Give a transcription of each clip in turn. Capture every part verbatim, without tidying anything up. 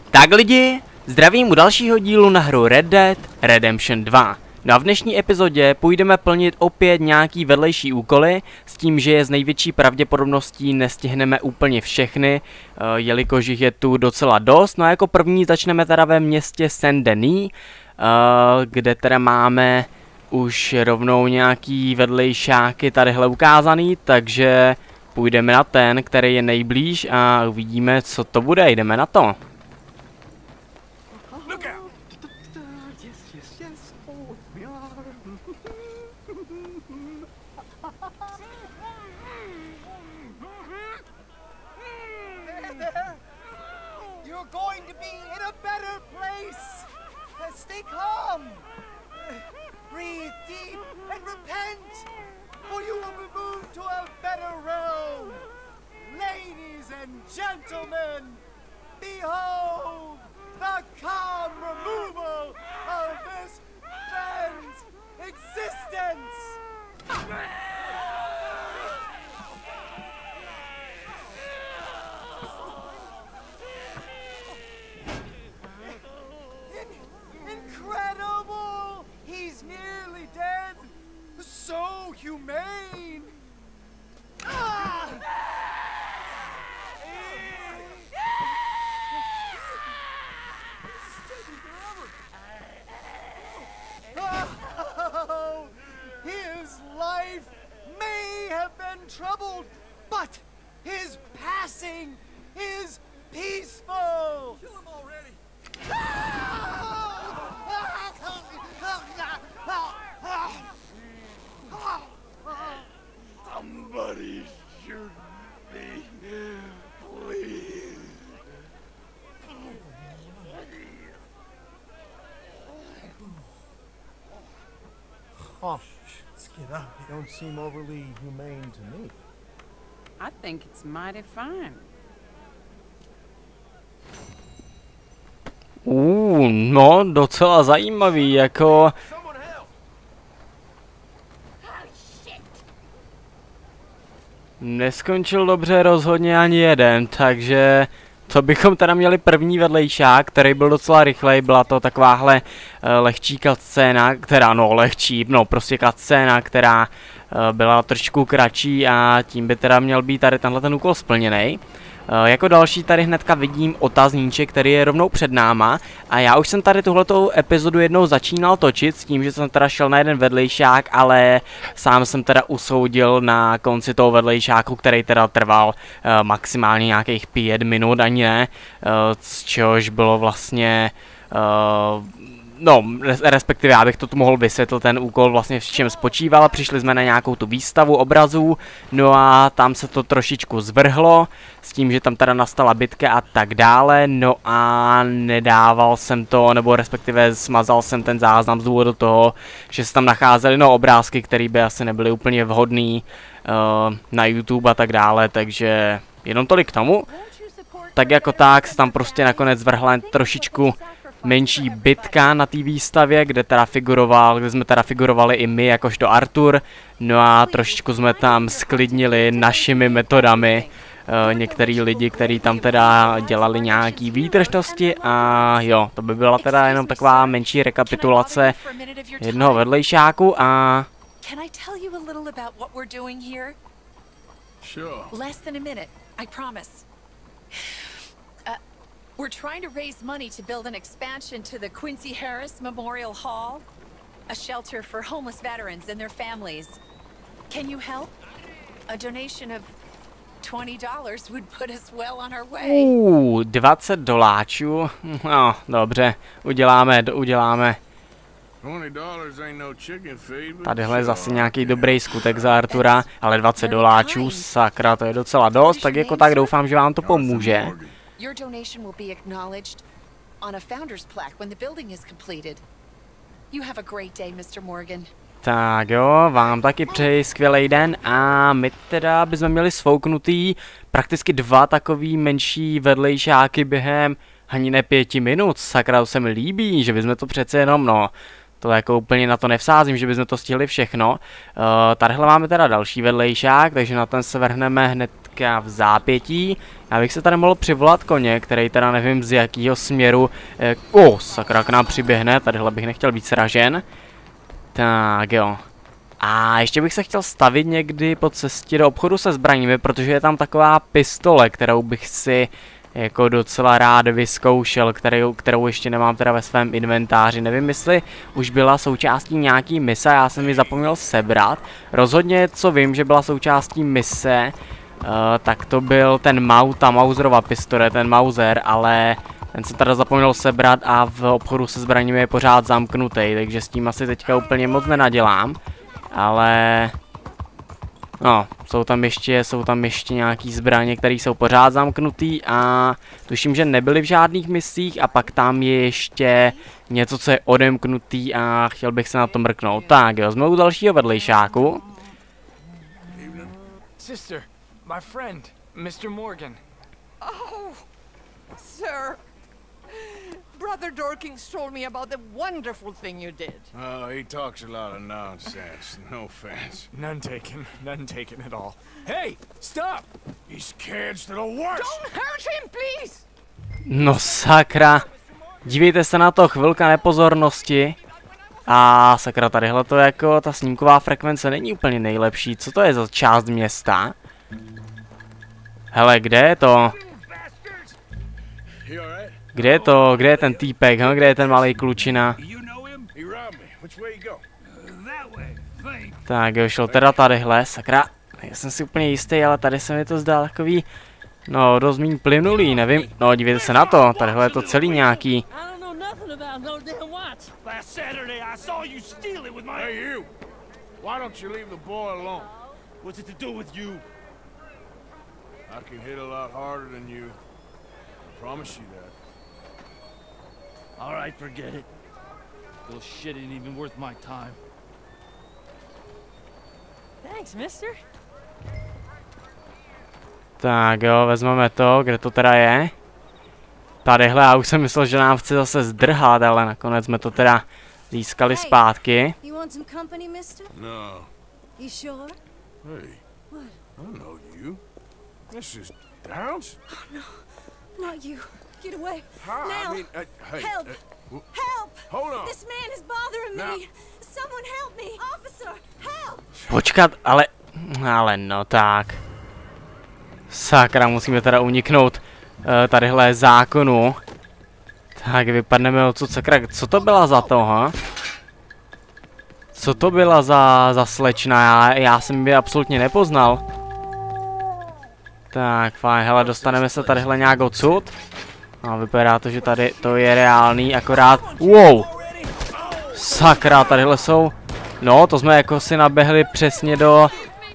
Tak lidi, zdravím u dalšího dílu na hru Red Dead Redemption dva. No a v dnešní epizodě půjdeme plnit opět nějaký vedlejší úkoly, s tím, že je z největší pravděpodobností nestihneme úplně všechny, jelikož jich je tu docela dost. No a jako první začneme teda ve městě Saint-Denis, kde teda máme už rovnou nějaký vedlejšáky tadyhle ukázaný, takže půjdeme na ten, který je nejblíž a uvidíme, co to bude. Jdeme na to. Stay calm. Breathe deep and repent, for you will be moved to a better realm. Ladies and gentlemen, behold the calm removal of this man's existence. Incredible! He's nearly dead. So humane. Ah! Oh, his life may have been troubled, but his passing is peaceful. Kill him already. Somebody shoot me, please. Oh, let's get up. You don't seem overly humane to me. I think it's mighty fine. Uh, no, docela zajímavý, jako... Neskončil dobře rozhodně ani jeden, takže... To bychom teda měli první vedlejšák, který byl docela rychlej, byla to takováhle uh, lehčí cutscéna, která, no lehčí, no prostě cutscéna, která uh, byla trošku kratší a tím by teda měl být tady tenhle ten úkol splněný. Uh, jako další tady hnedka vidím otazníček, který je rovnou před náma a já už jsem tady tuhletou epizodu jednou začínal točit s tím, že jsem teda šel na jeden vedlejšák, ale sám jsem teda usoudil na konci toho vedlejšáku, který teda trval uh, maximálně nějakých pět minut, ani ne, uh, z čehož bylo vlastně... Uh, No, respektive já bych to tu mohl vysvětlit, ten úkol vlastně v čem spočíval. Přišli jsme na nějakou tu výstavu obrazů, no a tam se to trošičku zvrhlo, s tím, že tam teda nastala bitka a tak dále, no a nedával jsem to, nebo respektive smazal jsem ten záznam z důvodu toho, že se tam nacházely no obrázky, které by asi nebyly úplně vhodný uh, na YouTube a tak dále, takže jenom tolik k tomu. Tak jako tak se tam prostě nakonec zvrhla trošičku menší bitka na té výstavě, kde teda figuroval, kde jsme teda figurovali i my jakožto Arthur, no a trošičku jsme tam sklidnili našimi metodami uh, některý lidi, kteří tam teda dělali nějaký výtržnosti a jo, to by byla teda jenom taková menší rekapitulace jednoho vedlejšáku a... Can I tell you a little about what we're doing here? Sure. Less than a minute, I promise. Uh, we're trying to raise money to build an expansion to the Quincy Harris Memorial Hall, a shelter for homeless veterans and their families. Can you help? A donation of twenty dollars would put us well on our way. Uh, dvacet doláčů. No, dobře, uděláme, uděláme. Tadyhle je zase nějaký dobrý skutek za Artura, ale dvacet doláčů, sakra, to je docela dost, tak jako tak doufám, že vám to pomůže. Your donation will be acknowledged on a founder's plaque when the building is completed. You have a great day, mister Morgan. Tak jo, vám taky přeji skvělý den a my teda bychom měli svouknutý prakticky dva takový menší vedlejšáky během ani ne pěti minut. Sakra, to se mi líbí, že bychom to přece jenom, no, to jako úplně na to nevsázím, že bychom to stihli všechno. Uh, tadyhle máme teda další vedlejšák, takže na ten se vrhneme hned teďka v zápětí. Já bych se tady mohl přivolat koně, který teda nevím z jakého směru. Eh, o, oh, sakra, k nám přiběhne, tadyhle bych nechtěl být sražen. Tak jo. A ještě bych se chtěl stavit někdy po cestě do obchodu se zbraněmi, protože je tam taková pistole, kterou bych si jako docela rád vyzkoušel, kterou, kterou ještě nemám teda ve svém inventáři. Nevím, jestli už byla součástí nějaký mise, já jsem ji zapomněl sebrat. Rozhodně, co vím, že byla součástí mise, uh, tak to byl ten Mau, ta Mauserova pistole, ten Mauser, ale ten se teda zapomněl sebrat a v obchodu se zbraněmi je pořád zamknutý, takže s tím asi teďka úplně moc nenadělám. Ale no, jsou tam ještě, jsou tam ještě nějaký zbraně, které jsou pořád zamknutý a tuším, že nebyly v žádných misích a pak tam je ještě něco, co je odemknutý a chtěl bych se na to mrknout. Tak jo, jsme u dalšího vedlejšáku. Sister, my friend, mister Morgan. Oh, sir. Brother Dorkins told me about the wonderful thing you did. Oh, he talks a lot of nonsense. No offense. None taken, none taken at all. Hey, stop! These kids, they're the worst. Don't hurt him, please! No sakra. Dívejte se na to, chvilka nepozornosti. A sakra, tadyhle to jako, ta snímková frekvence není úplně nejlepší. Co to je za část města? Hele, kde je to? Kde je to? Kde je ten týpek? Hm? Kde je ten malý klučina? Tak jo, šel teda tadyhle, sakra. Já jsem si úplně jistý, ale tady se mi to zdá takový, no, dost míň plynulý, nevím. No, dívejte se na to, tadyhle je to celý nějaký. Hey, you! Why don't you leave the boy alone? What's it to do with you? I can hit a lot harder than you. I promise you that. All right, forget it. Little shit ain't even worth my time. Thanks, mister. Tak jo, vezmeme to, kde to teda je. Tadyhle, já už jsem myslel, že nám chce zase zdrhat, ale nakonec jsme to teda získali zpátky. You want some company, mister? No. You sure? Hey. What? I don't know you. This is Downs? Oh, no. Not you. Get away. How? Now. I mean, uh, hey. Help. Uh, Help! hold on. This man is bothering Now. me. Someone help me. Officer, help! Počkat, ale, ale no tak. Sakra, musíme teda uniknout uh, tadyhle zákonu. Tak, vypadneme odsud, sakra, co to byla za to, ha? Co to byla za, za slečna, já, já jsem ji absolutně nepoznal. Tak, fajn, hele, dostaneme se tadyhle nějak odsud. A vypadá to, že tady to je reálný, akorát, wow! Sakra, tadyhle jsou, no, to jsme jako si naběhli přesně do...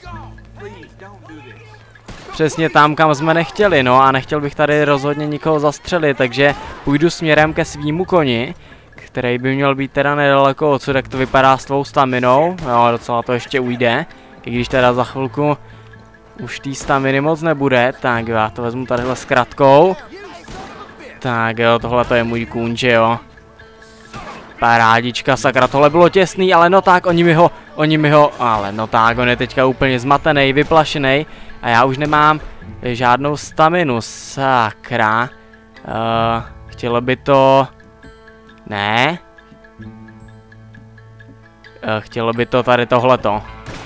Přesně tam, kam jsme nechtěli, no, a nechtěl bych tady rozhodně nikoho zastřelit, takže půjdu směrem ke svýmu koni, který by měl být teda nedaleko odsud, jak to vypadá s tvou staminou, jo, docela to ještě ujde, i když teda za chvilku už tý staminy moc nebude, tak jo, já to vezmu tadyhle s kratkou. Tak jo, tohle to je můj kůň, že jo. Parádička, sakra, tohle bylo těsný, ale no tak, oni mi ho, oni mi ho, ale no tak, on je teďka úplně zmatený, vyplašený a já už nemám žádnou staminu, sakra. Uh, chtělo by to, ne. Uh, chtělo by to tady tohleto.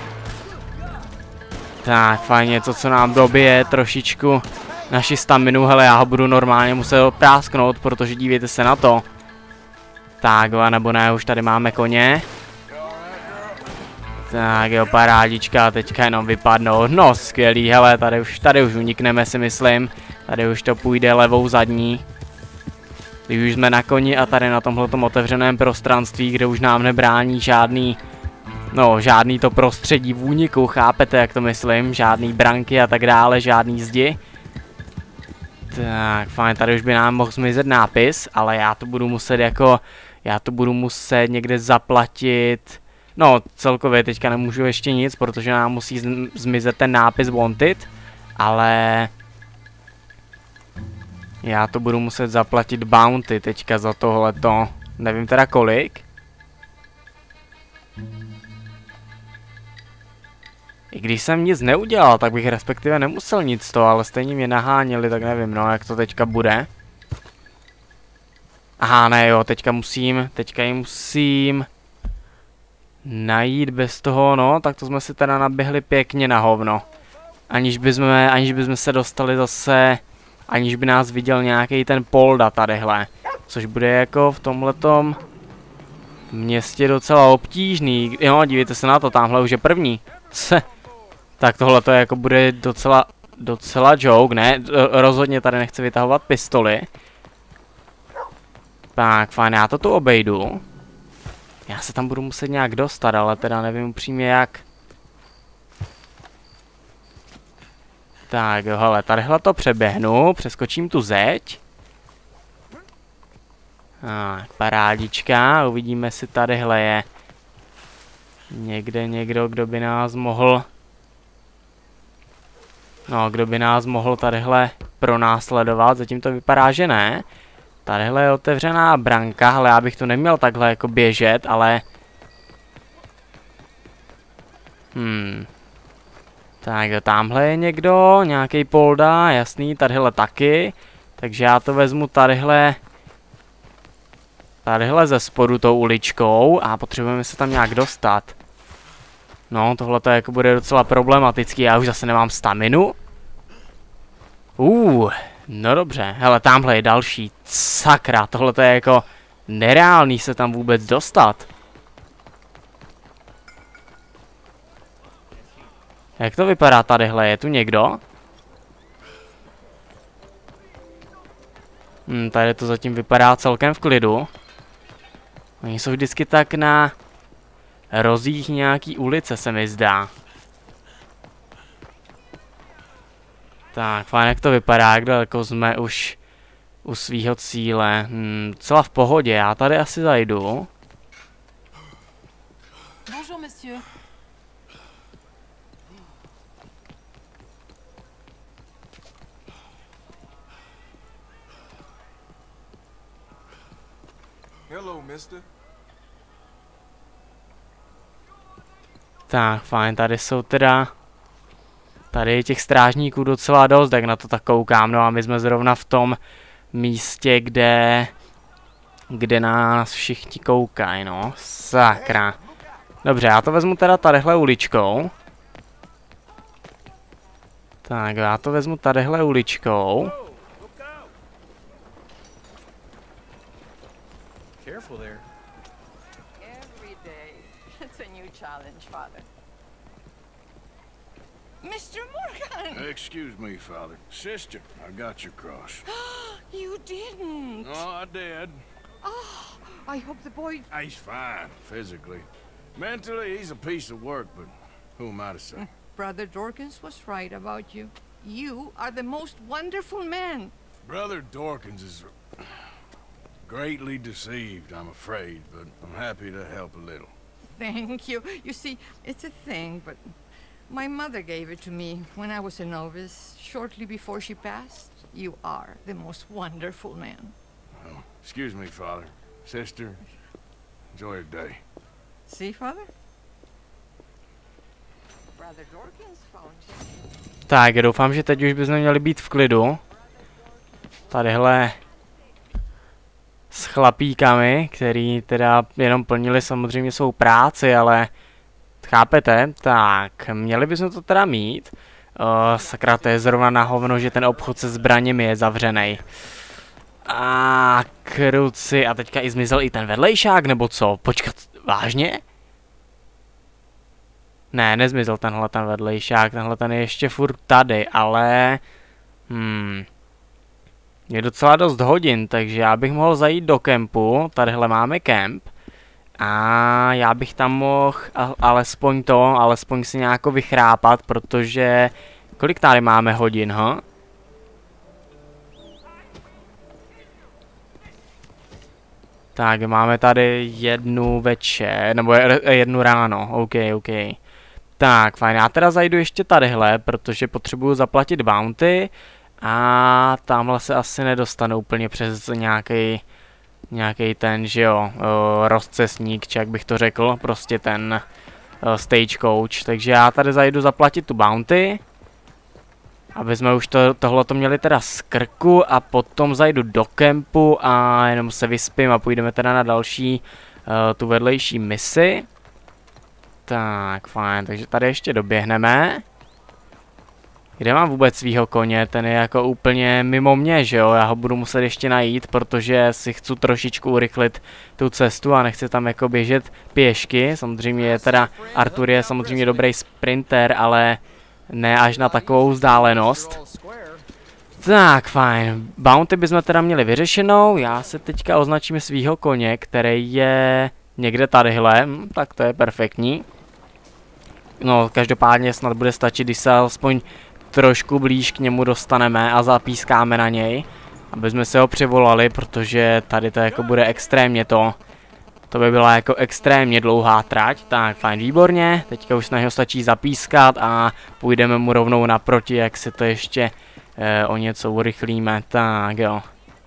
Tak, fajn, něco, co nám dobije trošičku naši staminu, hele, já ho budu normálně muset prásknout, protože dívejte se na to. Tak jo, nebo ne, už tady máme koně. Tak jo, parádička, teďka jenom vypadnou, no skvělý, hele, tady už, tady už unikneme, si myslím. Tady už to půjde levou zadní. Když už jsme na koni a tady na tomhletom otevřeném prostranství, kde už nám nebrání žádný, no, žádný to prostředí v úniku, chápete, jak to myslím, žádný branky a tak dále, žádný zdi. Tak, fajn, tady už by nám mohl zmizet nápis, ale já to budu muset jako, já to budu muset někde zaplatit, no, celkově teďka nemůžu ještě nic, protože nám musí zmizet ten nápis Wanted, ale já to budu muset zaplatit bounty teďka za tohleto, nevím teda kolik. I když jsem nic neudělal, tak bych respektive nemusel nic to, ale stejně mě naháněli, tak nevím, no, jak to teďka bude. Aha, ne, jo, teďka musím, teďka ji musím najít bez toho, no, tak to jsme si teda naběhli pěkně na hovno. Aniž bychom, aniž bychom se dostali zase, aniž by nás viděl nějaký ten polda tadyhle. Což bude jako v tomhletom městě docela obtížný. Jo, dívejte se na to, tamhle už je první. Se. Tak tohle to jako bude docela, docela joke, ne? Rozhodně tady nechci vytahovat pistoli. Tak, fajn, já to tu obejdu. Já se tam budu muset nějak dostat, ale teda nevím upřímně jak. Tak jo, hele, tadyhle to přeběhnu, přeskočím tu zeď. Ah, parádička, uvidíme, jestli tadyhle je někde někdo, kdo by nás mohl... No, kdo by nás mohl tadyhle pronásledovat, zatím to vypadá, že ne. Tadyhle je otevřená branka, ale já bych to neměl takhle jako běžet, ale... Hmm... Tak jo, tamhle je někdo, nějaký polda, jasný, tadyhle taky. Takže já to vezmu tadyhle... Tadyhle ze spodu tou uličkou a potřebujeme se tam nějak dostat. No, tohle to jako bude docela problematický, já už zase nemám staminu. Uh, no dobře, hele, tamhle je další, sakra, tohle to je jako nereálný se tam vůbec dostat. Jak to vypadá tadyhle, je tu někdo? Hm, tady to zatím vypadá celkem v klidu. Oni jsou vždycky tak na rozích nějaký ulice, se mi zdá. Tak, fajn, jak to vypadá, jak daleko jsme už u svýho cíle. Hm, docela v pohodě, já tady asi zajdu. Bonjour, monsieur. Hello, mister. Tak, fajn, tady jsou teda... Tady je těch strážníků docela dost, jak na to tak koukám, no a my jsme zrovna v tom místě, kde... Kde nás všichni koukají, no, sakra. Dobře, já to vezmu teda tadyhle uličkou. Tak, já to vezmu tadyhle uličkou. Careful there. Every day, it's a new challenge, Father. Mister Morgan! Excuse me, Father. Sister, I got your cross. You didn't! Oh, I did. Oh, I hope the boy... He's fine, physically. Mentally, he's a piece of work, but who am I to say? Brother Dorkins was right about you. You are the most wonderful man. Brother Dorkins is greatly deceived, I'm afraid, but I'm happy to help a little. Thank you. You see, it's a thing, but my mother gave it to me when I was a novice, shortly before she passed. You are the most wonderful man. Well, excuse me, Father. Sister, enjoy your day. See, Father? Brother Dorkins found him. Tak, doufám, že teď už bychom měli být v klidu. Tadyhle s chlapíkami, který teda jenom plnili samozřejmě svou práci, ale chápete? Tak, měli bychom to teda mít. Uh, sakra, to je zrovna na hovno, že ten obchod se zbraněmi je zavřený. A kruci, a teďka i zmizel i ten vedlejšák, nebo co? Počkat, vážně? Ne, nezmizel tenhle ten vedlejšák, tenhle ten je ještě furt tady, ale... Hmm... Je docela dost hodin, takže já bych mohl zajít do kempu, tadyhle máme kemp. A já bych tam mohl alespoň to, alespoň si nějak vychrápat, protože... Kolik tady máme hodin, ha? Tak, máme tady jednu večer, nebo jednu ráno, ok, ok. Tak, fajn, já teda zajdu ještě tadyhle, protože potřebuju zaplatit bounty. A tamhle se asi nedostanu úplně přes nějaký nějaký ten, že jo, o, rozcesník, či jak bych to řekl, prostě ten uh, stagecoach, takže já tady zajdu zaplatit tu bounty, aby jsme už to, tohleto měli teda z krku a potom zajdu do kempu a jenom se vyspím a půjdeme teda na další uh, tu vedlejší misi. Tak, fajn, takže tady ještě doběhneme. Kde mám vůbec svýho koně? Ten je jako úplně mimo mě, že jo? Já ho budu muset ještě najít, protože si chci trošičku urychlit tu cestu a nechci tam jako běžet pěšky. Samozřejmě je teda, Arthur je samozřejmě dobrý sprinter, ale ne až na takovou vzdálenost. Tak, fajn. Bounty bychom teda měli vyřešenou. Já se teďka označím svýho koně, který je někde tadyhle. Hm, tak to je perfektní. No, každopádně snad bude stačit, když se alespoň trošku blíž k němu dostaneme a zapískáme na něj, aby jsme se ho přivolali, protože tady to jako bude extrémně to. To by byla jako extrémně dlouhá trať. Tak, fajn, výborně. Teďka už na něho stačí zapískat a půjdeme mu rovnou naproti, jak si to ještě eh, o něco urychlíme. Tak jo.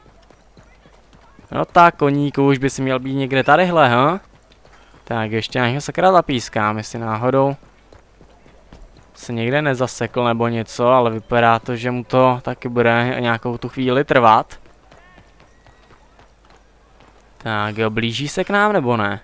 No tak, koníku už by si měl být někde tadyhle, ha? Tak, ještě na něho sakra zapískám, jestli náhodou se někde nezasekl nebo něco, ale vypadá to, že mu to taky bude nějakou tu chvíli trvat. Tak jo, blíží se k nám nebo ne?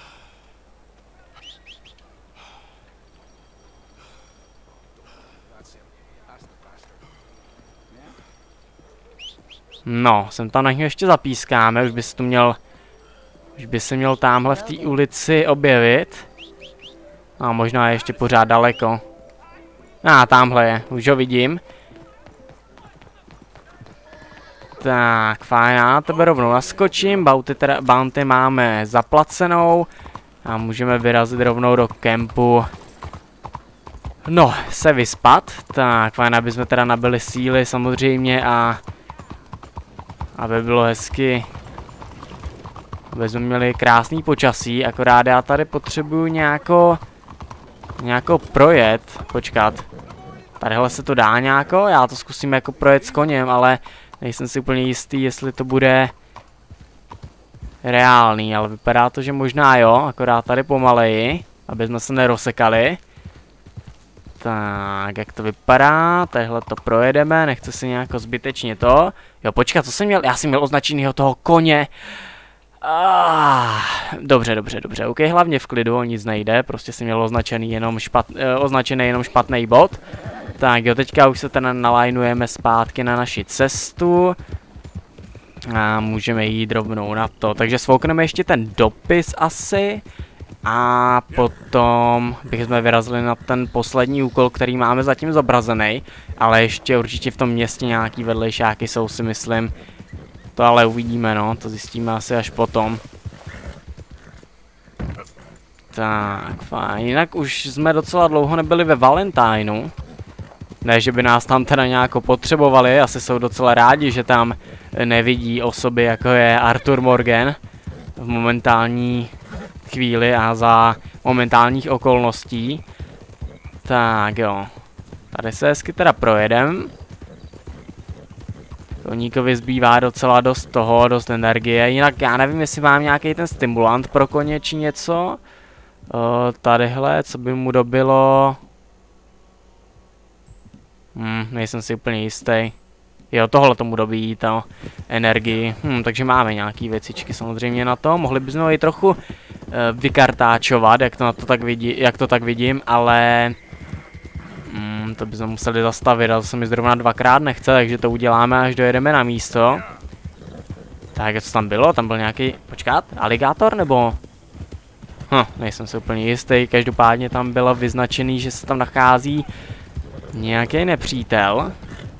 No, sem tam na něj ještě zapískáme, už by se tu měl, už by se měl tamhle v té ulici objevit. A možná je ještě pořád daleko. A ah, tamhle je, už ho vidím. Tak, fajn, já tebe rovnou naskočím, bounty, teda, bounty máme zaplacenou a můžeme vyrazit rovnou do kempu. No, se vyspat, tak fajn, aby jsme teda nabili síly samozřejmě a aby bylo hezky, aby jsme měli krásný počasí, akorát já tady potřebuju nějako, nějako projet, počkat. Tadyhle se to dá nějako, já to zkusím jako projet s koněm, ale nejsem si úplně jistý, jestli to bude reálný, ale vypadá to, že možná jo, akorát tady pomaleji, aby jsme se nerozsekali. Tak, jak to vypadá, tadyhle to projedeme, nechce si nějak zbytečně to. Jo, počkat, co jsem měl, já jsem měl označenýho toho koně. Ah, dobře, dobře, dobře, ok, hlavně v klidu, o nic nejde, prostě jsem měl označený jenom špat, eh, označený jenom špatný bod. Tak jo, teďka už se teda nalajnujeme zpátky na naši cestu. A můžeme jít rovnou na to, takže svoukneme ještě ten dopis asi. A potom bychom vyrazili na ten poslední úkol, který máme zatím zobrazený. Ale ještě určitě v tom městě nějaký vedlejšáky jsou, si myslím. To ale uvidíme, no, to zjistíme asi až potom. Tak, fajn, jinak už jsme docela dlouho nebyli ve Valentineu. Ne, že by nás tam teda nějak potřebovali, asi jsou docela rádi, že tam nevidí osoby, jako je Arthur Morgan v momentální chvíli a za momentálních okolností. Tak jo, tady se hezky teda projedem. Koníkovi zbývá docela dost toho, dost energie, jinak já nevím, jestli mám nějaký ten stimulant pro koně či něco. Uh, tadyhle, co by mu dobilo... Hmm, nejsem si úplně jistý. Jo, tohle tomu dobíjí to energii. Hmm, takže máme nějaký věcičky samozřejmě na to. Mohli bychom ho i trochu uh, vykartáčovat, jak to, na to, tak vidí, jak to tak vidím, ale... Hmm, to bychom museli zastavit, a to se mi zrovna dvakrát nechce, takže to uděláme, až dojedeme na místo. Tak, co tam bylo? Tam byl nějaký... Počkat, aligátor nebo... Hm, nejsem si úplně jistý, každopádně tam bylo vyznačený, že se tam nachází nějaký nepřítel.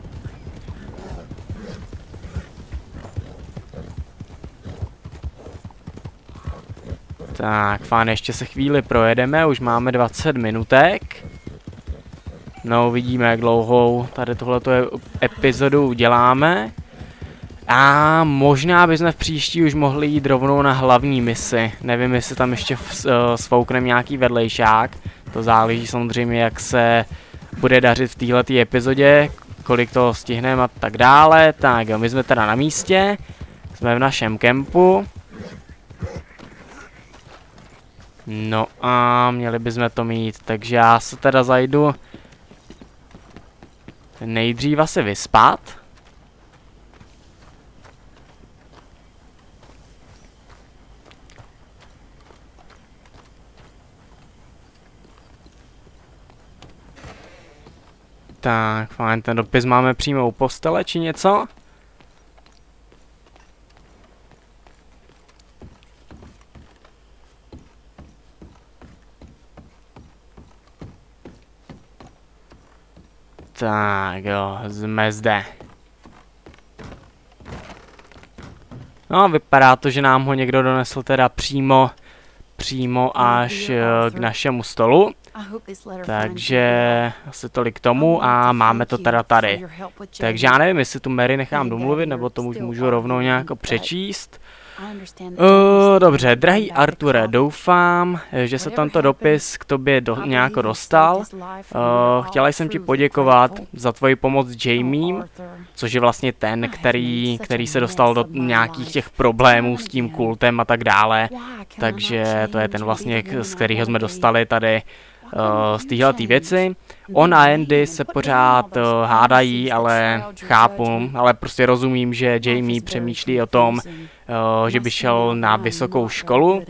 Tak, fajn, ještě se chvíli projedeme, už máme dvacet minutek. No, uvidíme, jak dlouhou tady tohleto epizodu uděláme. A možná bychom v příští už mohli jít rovnou na hlavní misi. Nevím, jestli tam ještě svoukneme nějaký vedlejšák. To záleží samozřejmě, jak se bude dařit v této epizodě, kolik toho stihneme a tak dále. Tak jo, my jsme teda na místě. Jsme v našem kempu. No a měli bychom to mít, takže já se teda zajdu nejdřív asi vyspat. Tak, fajn, ten dopis máme přímo u postele, či něco? Tak jo, jsme zde. No, vypadá to, že nám ho někdo donesl teda přímo, přímo až k našemu stolu. Takže asi tolik k tomu a máme to teda tady. Takže já nevím, jestli tu Mary nechám domluvit, nebo to můžu rovnou nějak přečíst. Uh, dobře, drahý Arture, doufám, že se tento dopis k tobě do, nějak dostal. Uh, chtěla jsem ti poděkovat za tvoji pomoc s Jamiem, což je vlastně ten, který, který se dostal do nějakých těch problémů s tím kultem a tak dále. Takže to je ten vlastně, z kterého jsme dostali tady uh, z téhletý věci. On a Andy se pořád uh, hádají, ale chápu, ale prostě rozumím, že Jamie přemýšlí o tom, uh, že by šel na vysokou školu.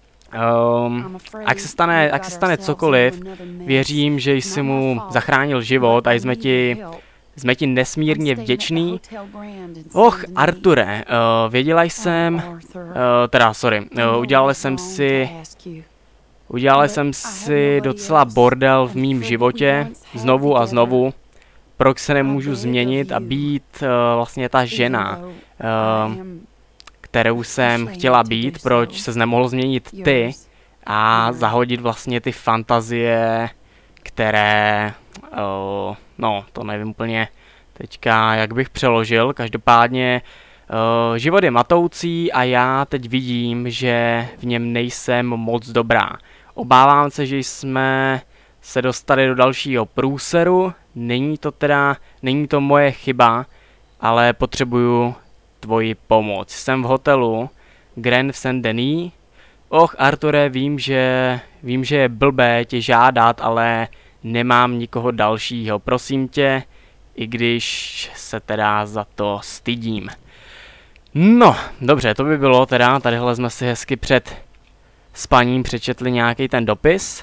Um, ať se stane, ať se stane cokoliv, věřím, že jsi mu zachránil život a jsme ti, jsme ti nesmírně vděční. Och, Arture, uh, věděla jsem, uh, teda sorry, uh, udělal jsem si... Udělal jsem si docela bordel v mým životě, znovu a znovu, proč se nemůžu změnit a být uh, vlastně ta žena, uh, kterou jsem chtěla být, proč se nemohl změnit ty a zahodit vlastně ty fantazie, které, uh, no to nevím úplně teďka, jak bych přeložil, každopádně uh, život je matoucí a já teď vidím, že v něm nejsem moc dobrá. Obávám se, že jsme se dostali do dalšího průseru, není to teda, není to moje chyba, ale potřebuju tvoji pomoc. Jsem v hotelu Grand v Saint-Denis. Och, Arture, vím, že, vím, že je blbé tě žádat, ale nemám nikoho dalšího. Prosím tě, i když se teda za to stydím. No, dobře, to by bylo teda, tadyhle jsme si hezky před spaním přečetli nějaký ten dopis.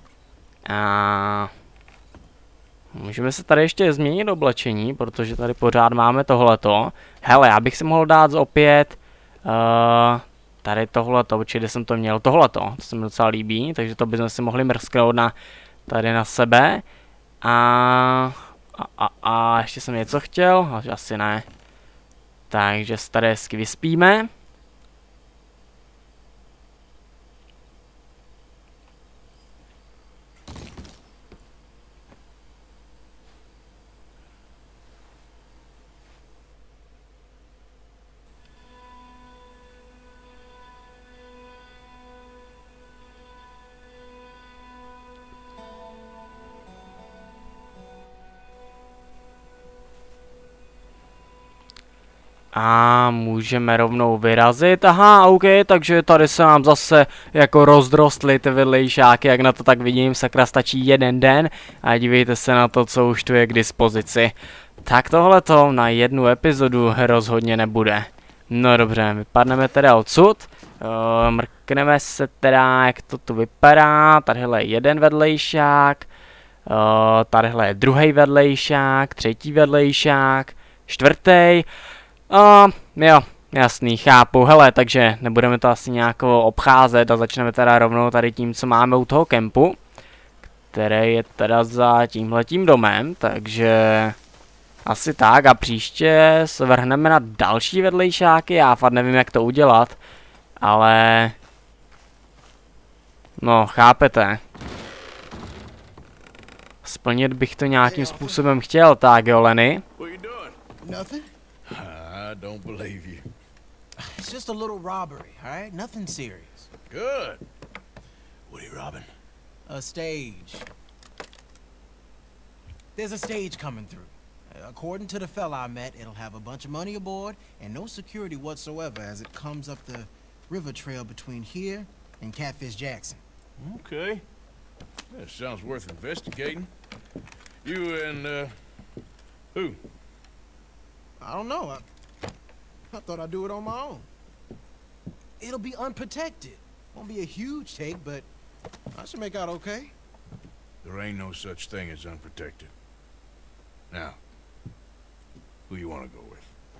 A můžeme se tady ještě změnit oblečení, protože tady pořád máme tohleto. Hele, já bych si mohl dát opět uh, tady tohleto, určitě jsem to měl, tohleto, to se mi docela líbí, takže to bychom si mohli mrsknout na, tady na sebe. A, a, a, a ještě jsem něco chtěl, asi ne. Takže se tady hezky vyspíme. A můžeme rovnou vyrazit. Aha, OK, takže tady se nám zase jako rozdrostly ty vedlejšáky, jak na to tak vidím, sakra stačí jeden den a dívejte se na to, co už tu je k dispozici. Tak tohleto na jednu epizodu rozhodně nebude. No dobře, vypadneme teda odsud. Uh, mrkneme se teda, jak to tu vypadá. Tadyhle je jeden vedlejšák. Uh, tadyhle je druhý vedlejšák, třetí vedlejšák, čtvrtý. Uh, jo, jasný, chápu, hele, takže nebudeme to asi nějak obcházet a začneme teda rovnou tady tím, co máme u toho kempu, který je teda za tímhletím domem, takže asi tak a příště se vrhneme na další vedlejšáky, já fakt nevím, jak to udělat, ale no, chápete. Splnit bych to nějakým způsobem chtěl, tak jo, Lenny. I don't believe you. It's just a little robbery, all right? Nothing serious. Good. What are you robbing? A stage. There's a stage coming through. According to the fella I met, it'll have a bunch of money aboard and no security whatsoever as it comes up the river trail between here and Catfish Jackson. Okay. That sounds worth investigating. You and, uh, who? I don't know. I, I thought I'd do it on my own. It'll be unprotected. Won't be a huge take, but I should make out okay. There ain't no such thing as unprotected. Now, who you want to go with?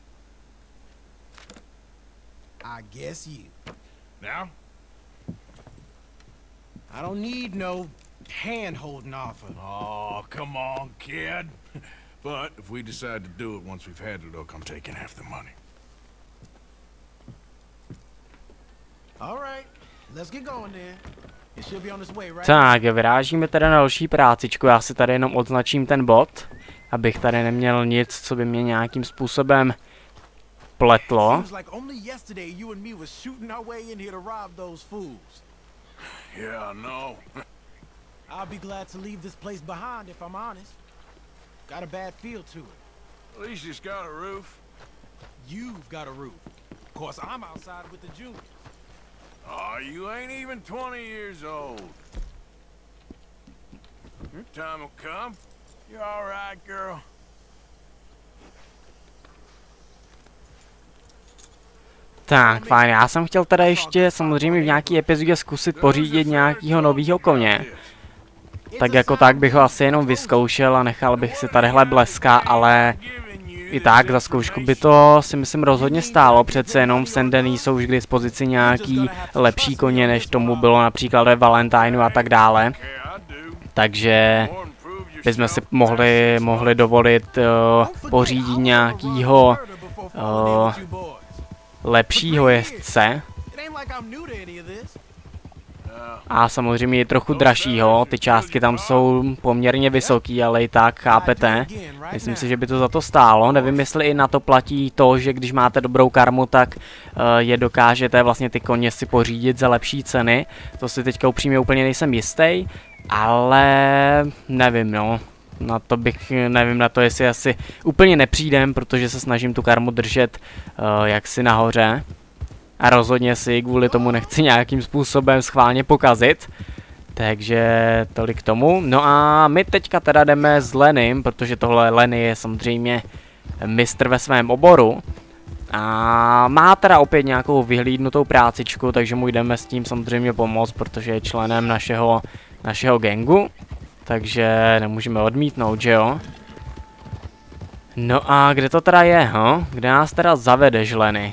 I guess you. Now? I don't need no hand-holding offer. Oh, come on, kid. But if we decide to do it once we've had a look, I'm taking half the money. All right, let's get going then. It should be on its way, right? Tak, vyrážíme teda na další prácičku, já si tady jenom odznačím ten bod, abych tady neměl nic, co by mě nějakým způsobem pletlo. Yeah, no. I'll be glad to leave this place behind if I'm honest. Got a bad feel to it. At least it's got a roof. You've got a roof. Of course, I'm outside with the juniors. Oh, you ain't even twenty years old. Your time will come. You're all right, girl. Tak, fajn, já jsem chtěl teda ještě samozřejmě v nějaký epizodě zkusit pořídit nějakýho novýho koně. Tak jako tak bych ho asi jenom vyzkoušel a nechal bych si tadyhle bleska, ale i tak za zkoušku by to si myslím rozhodně stálo, přece jenom v Saint Denis jsou už k dispozici nějaký lepší koně, než tomu bylo například ve Valentineu a tak dále. Takže bychom si mohli, mohli dovolit uh, pořídit nějakýho uh, lepšího jezdce. A samozřejmě je trochu dražšího, ty částky tam jsou poměrně vysoký, ale i tak, chápete. Myslím si, že by to za to stálo, nevím, jestli i na to platí to, že když máte dobrou karmu, tak uh, je dokážete vlastně ty koně si pořídit za lepší ceny. To si teďka upřímně úplně nejsem jistý, ale nevím, no. Na to bych, nevím, na to jestli asi úplně nepřijdem, protože se snažím tu karmu držet uh, jaksi nahoře. A rozhodně si kvůli tomu nechci nějakým způsobem schválně pokazit. Takže tolik k tomu. No a my teďka teda jdeme s Lenym, protože tohle Lenny je samozřejmě mistr ve svém oboru. A má teda opět nějakou vyhlídnutou prácičku, takže mu jdeme s tím samozřejmě pomoct, protože je členem našeho, našeho gangu. Takže nemůžeme odmítnout, že jo? No a kde to teda je, ho? Kde nás teda zavedeš, Lenny?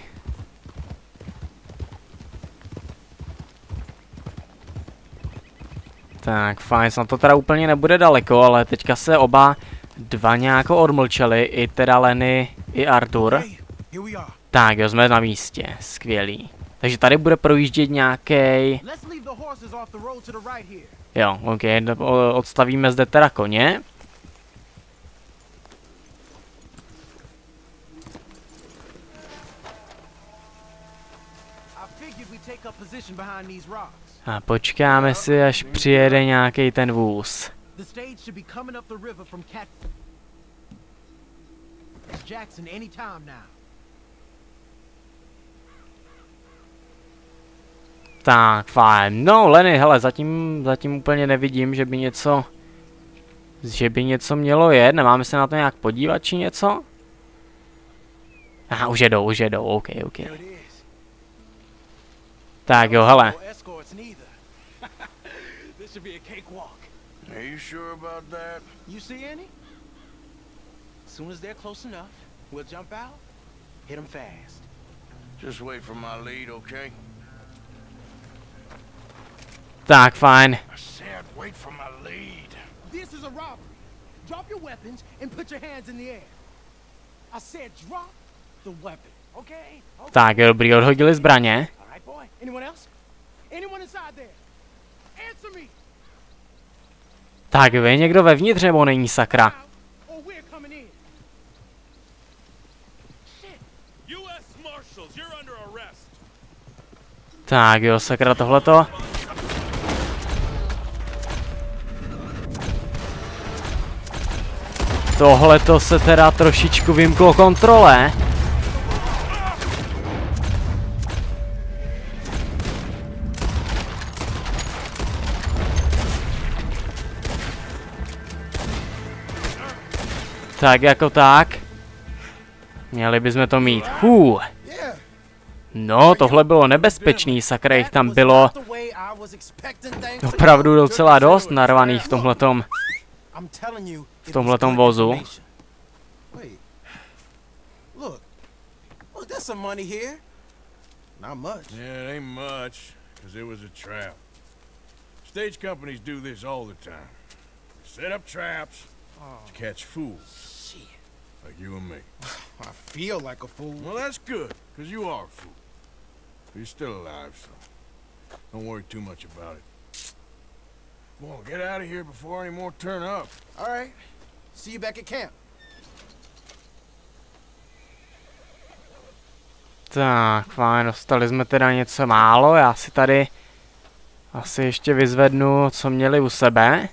Tak, fajn, snad to teda úplně nebude daleko, ale teďka se oba dva nějako odmlčeli, i teda Lenny, i Arthur. Tak jo, jsme na místě, skvělý. Takže tady bude projíždět nějaký. Jo, ok, odstavíme zde teda koně. A počkáme si, až přijede nějaký ten vůz. Tak, fajn. No, Lenny, hele, zatím, zatím úplně nevidím, že by něco, že by něco mělo jet. Nemáme se na to nějak podívat, či něco? Aha, už jedou, už jedou, ok, ok. Tak jo, hele. Are you sure about that? You see any? As soon as they're close enough, we'll jump out, hit them fast. Just wait for my lead, okay? Tak, fajn. I said wait for my lead. This is a robbery. Drop your weapons and put your hands in the air. I said drop the weapon, okay? Okay. Tak, je dobrý, odhodili zbraně. All right, boy. Anyone else? Anyone inside there? Answer me. Tak, je někdo vevnitř, nebo není, sakra? Tak jo, sakra, tohleto. Tohleto se teda trošičku vymklo kontrole. Tak jako tak. Měli bychom to mít. Hů. No, tohle bylo nebezpečný, sakra, jich tam bylo opravdu docela dost narvaných v tomhletom, v tomhletom vozu. Look, there's some money here. Not much. Yeah, it ain't much, because it was a trap. Stage companies do this all the time. Set up traps to catch fools. Shit. Like you and me. I feel like a fool. Well, that's good, because you are a fool. But you're still alive, so don't worry too much about it. Come on, get out of here before any more turn up. All right. See you back at camp. Tak, fajn, dostali jsme teda něco málo, já si tady asi ještě vyzvednu, co měli u sebe.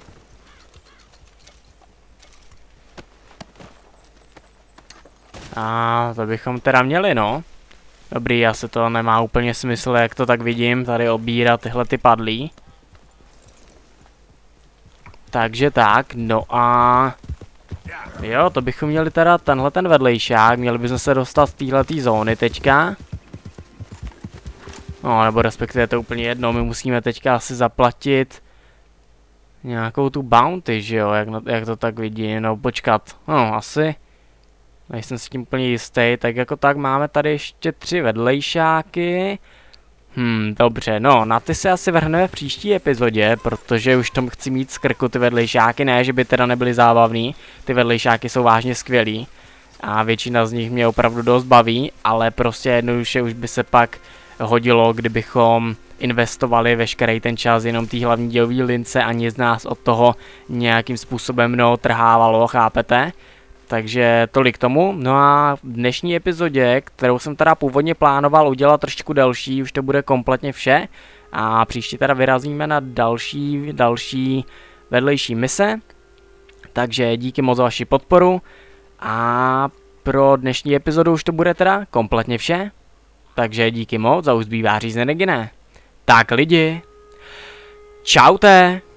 A to bychom teda měli, no. Dobrý, asi to nemá úplně smysl, jak to tak vidím, tady obírat tyhle ty padlí. Takže tak, no a... Jo, to bychom měli teda tenhle ten vedlejšák, měli bychom se dostat z téhletý zóny teďka. No, nebo respektive to je úplně jedno, my musíme teďka asi zaplatit nějakou tu bounty, že jo, jak, jak to tak vidím, no počkat, no asi. Nejsem s tím úplně jistý, tak jako tak máme tady ještě tři vedlejšáky. Hm, dobře, no, na ty se asi vrhneme v příští epizodě, protože už tam chci mít z krku ty vedlejšáky, ne, že by teda nebyly zábavný, ty vedlejšáky jsou vážně skvělý a většina z nich mě opravdu dost baví, ale prostě jednoduše už by se pak hodilo, kdybychom investovali veškerý ten čas jenom té hlavní dělový lince a nic z nás od toho nějakým způsobem mnou trhávalo, chápete? Takže tolik tomu, no a v dnešní epizodě, kterou jsem teda původně plánoval udělat trošku delší, už to bude kompletně vše. A příště teda vyrazíme na další, další vedlejší mise. Takže díky moc za vaši podporu. A pro dnešní epizodu už to bude teda kompletně vše. Takže díky moc a už zbývá říct neneginé. Tak lidi, čaute!